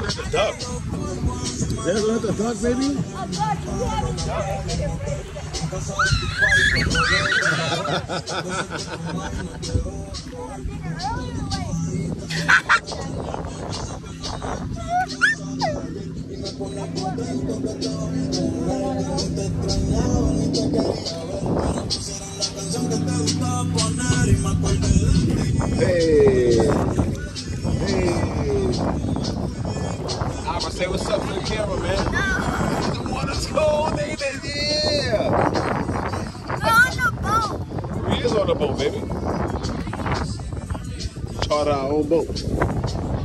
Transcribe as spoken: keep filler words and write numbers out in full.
The duck. There's like a duck, baby. Hey. Hey. I'ma say what's up to the camera, man. The water's cold, baby. Yeah. We're on the boat. We is on the boat, baby. Charter our own boat.